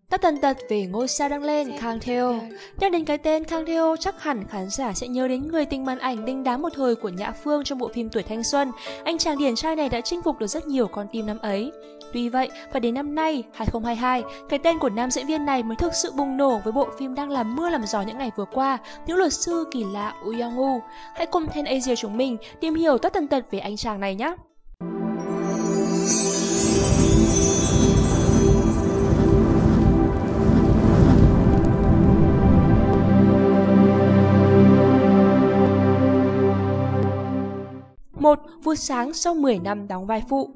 Tất tần tật về ngôi sao đang lên Kang Tae-ho. Nhắc đến cái tên Kang Tae-ho, chắc hẳn khán giả sẽ nhớ đến người tình màn ảnh đinh đám một thời của Nhã Phương trong bộ phim Tuổi Thanh Xuân. Anh chàng điển trai này đã chinh phục được rất nhiều con tim năm ấy. Tuy vậy, phải đến năm nay, 2022, cái tên của nam diễn viên này mới thực sự bùng nổ với bộ phim đang làm mưa làm gió những ngày vừa qua, Những luật sư kỳ lạ Woo Young-woo. Hãy cùng Ten Asia chúng mình tìm hiểu tất tần tật về anh chàng này nhé. Một Vụ sáng sau 10 năm đóng vai phụ.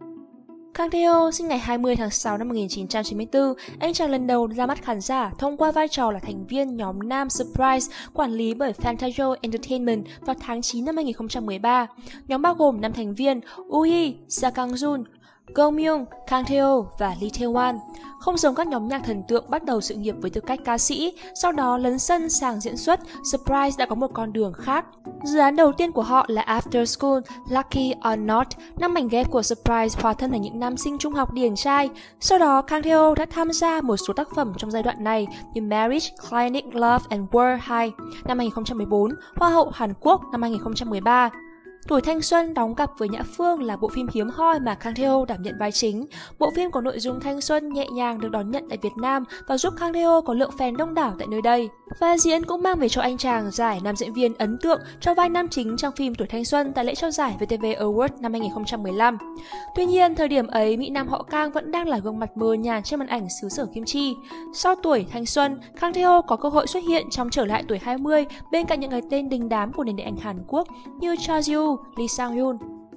Kang Tae-ho sinh ngày 20 tháng 6 năm 1994, anh chàng lần đầu ra mắt khán giả thông qua vai trò là thành viên nhóm nam Surprise quản lý bởi Fantasia Entertainment vào tháng 9 năm 2013. Nhóm bao gồm 5 thành viên Woo-hee, Seo Kang-joon, Go Myung, Kang Tae-ho và Lee Tae-hwan. Không giống các nhóm nhạc thần tượng bắt đầu sự nghiệp với tư cách ca sĩ, sau đó lấn sân sang diễn xuất, Surprise đã có một con đường khác. Dự án đầu tiên của họ là After School, Lucky or Not, 5 mảnh ghép của Surprise hóa thân thành những nam sinh trung học điển trai. Sau đó, Kang Tae-ho đã tham gia một số tác phẩm trong giai đoạn này như Marriage, Clinic Love and World 2 năm 2014, Hoa hậu Hàn Quốc năm 2013. Tuổi Thanh Xuân đóng cặp với Nhã Phương là bộ phim hiếm hoi mà Kang Tae-ho đảm nhận vai chính. Bộ phim có nội dung thanh xuân nhẹ nhàng được đón nhận tại Việt Nam và giúp Kang Tae-ho có lượng fan đông đảo tại nơi đây. Vai diễn cũng mang về cho anh chàng giải nam diễn viên ấn tượng cho vai nam chính trong phim Tuổi Thanh Xuân tại lễ trao giải VTV Awards năm 2015. Tuy nhiên, thời điểm ấy, mỹ nam họ Kang vẫn đang là gương mặt mờ nhạt trên màn ảnh xứ sở kim chi. Sau Tuổi Thanh Xuân, Kang Tae-ho có cơ hội xuất hiện trong Trở lại tuổi 20 bên cạnh những cái tên đình đám của nền điện ảnh Hàn Quốc như Cha Ji-woo, Lee Sang-yoon.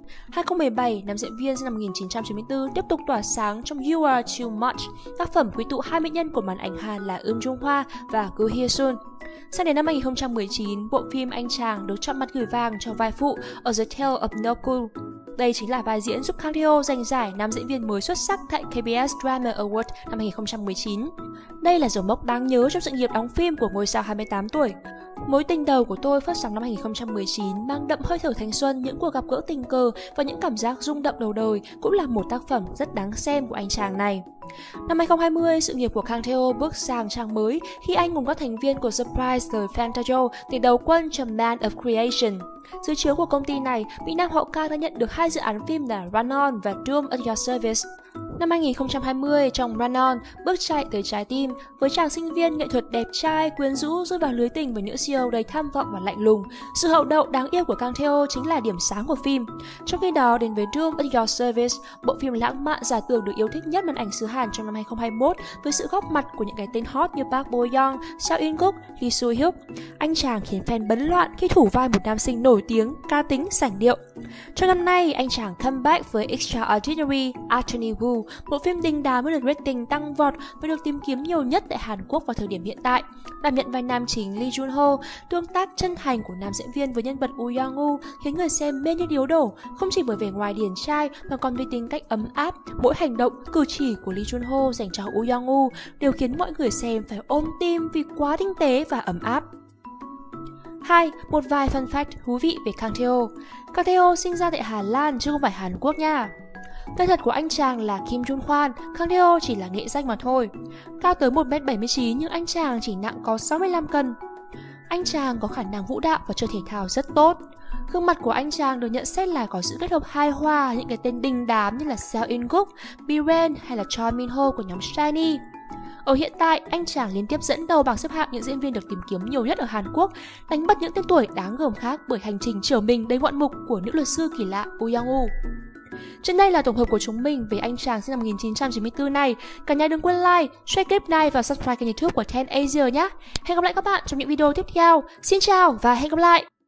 2017, nam diễn viên sinh năm 1994 tiếp tục tỏa sáng trong You Are Too Much, tác phẩm quy tụ hai mỹ nhân của màn ảnh Hàn là Eun Jung Hwa và Go Hye Sun. Sang đến năm 2019, bộ phim anh chàng được chọn mặt gửi vàng cho vai phụ ở The Tale of Noku. Đây chính là vai diễn giúp Kang Tae-ho giành giải nam diễn viên mới xuất sắc tại KBS Drama Award năm 2019. Đây là dấu mốc đáng nhớ trong sự nghiệp đóng phim của ngôi sao 28 tuổi. Mối tình đầu của tôi phát sóng năm 2019 mang đậm hơi thở thanh xuân, những cuộc gặp gỡ tình cờ và những cảm giác rung động đầu đời cũng là một tác phẩm rất đáng xem của anh chàng này. Năm 2020, sự nghiệp của Kang Tae-ho bước sang trang mới khi anh cùng các thành viên của Surprise rời Fantasia để đầu quân cho Man of Creation. Dưới trướng của công ty này, mỹ nam họ Kang đã nhận được 2 dự án phim là Run On và Doom at Your Service. Năm 2020, trong Run On, Bước chạy tới trái tim, với chàng sinh viên nghệ thuật đẹp trai, quyến rũ rơi vào lưới tình với nữ CEO đầy tham vọng và lạnh lùng. Sự hậu đậu đáng yêu của Kang Tae-ho chính là điểm sáng của phim. Trong khi đó, đến với Doom at Your Service, bộ phim lãng mạn giả tưởng được yêu thích nhất màn ảnh xứ Hàn trong năm 2021 với sự góp mặt của những cái tên hot như Park Bo Young, Seo In Guk, Lee Soo Hyuk. Anh chàng khiến fan bấn loạn khi thủ vai một nam sinh nổi tiếng, ca tính, sảng điệu. Trong năm nay, anh chàng comeback với Extraordinary Attorney Woo, bộ phim đình đám với được rating tăng vọt và được tìm kiếm nhiều nhất tại Hàn Quốc vào thời điểm hiện tại. Đảm nhận vai nam chính Lee Jun Ho, tương tác chân thành của nam diễn viên với nhân vật Woo Young-woo khiến người xem mê như điếu đổ, không chỉ bởi vẻ ngoài điển trai mà còn vì tính cách ấm áp. Mỗi hành động, cử chỉ của Lee Jun Ho dành cho Woo Young-woo đều khiến mọi người xem phải ôm tim vì quá tinh tế và ấm áp. 2. Một vài fun fact thú vị về Kang Tae-ho. Kang Tae-ho sinh ra tại Hà Lan chứ không phải Hàn Quốc nha. Tên thật của anh chàng là Kim Jun Hwan, Kang Tae-ho chỉ là nghệ danh mà thôi. Cao tới 1m79 nhưng anh chàng chỉ nặng có 65 cân. Anh chàng có khả năng vũ đạo và chơi thể thao rất tốt. Gương mặt của anh chàng được nhận xét là có sự kết hợp hài hòa những cái tên đình đám như là Seo In Guk, Biren hay là Choi Min Ho của nhóm SHINee. Ở hiện tại, anh chàng liên tiếp dẫn đầu bảng xếp hạng những diễn viên được tìm kiếm nhiều nhất ở Hàn Quốc, đánh bật những tên tuổi đáng gờm khác bởi hành trình trở mình đầy ngoạn mục của nữ luật sư kỳ lạ Woo Young-woo. Trên đây là tổng hợp của chúng mình về anh chàng sinh năm 1994 này. Cả nhà đừng quên like, share clip này và subscribe kênh YouTube của Ten Asia nhé. Hẹn gặp lại các bạn trong những video tiếp theo. Xin chào và hẹn gặp lại!